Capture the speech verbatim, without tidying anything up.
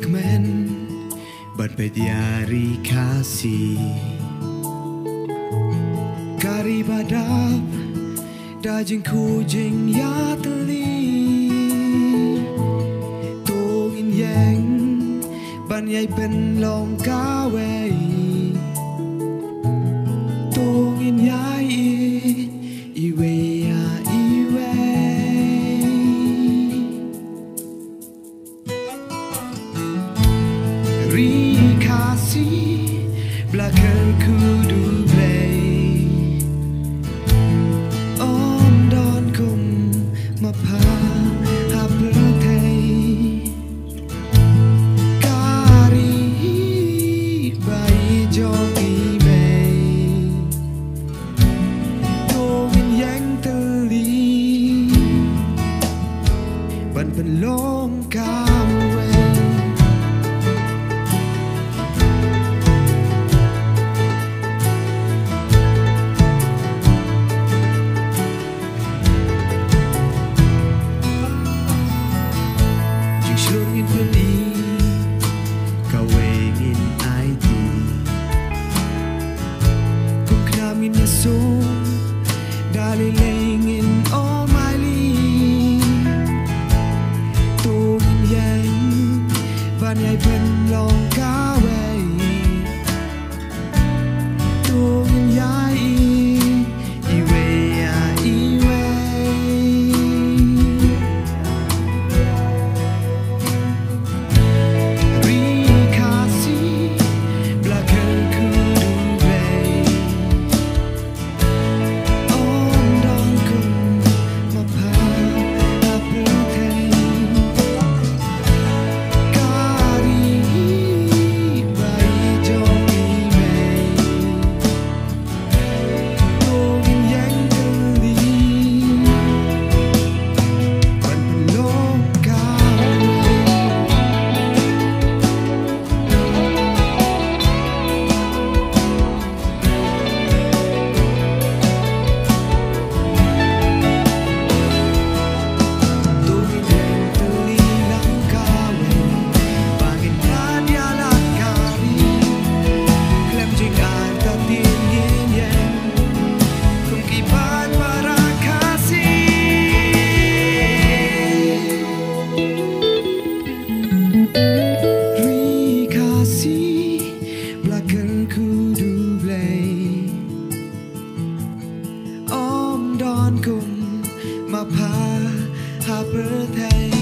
men berpediari kasih kari badap dajing kujing ya teli tungin yang banyai pen long kawai tungin yai iwe ya iwe ri kasih belakang kudu play om don kum mapa habertai kari bai jogi mei tungin yang teli ban penlong kawe Shungin peni kawengin I T kung knamin na song dalilengin oh my li tungin yang banyai penlong kawai tungin yai iwe ya iwe Om don kum mapa habertai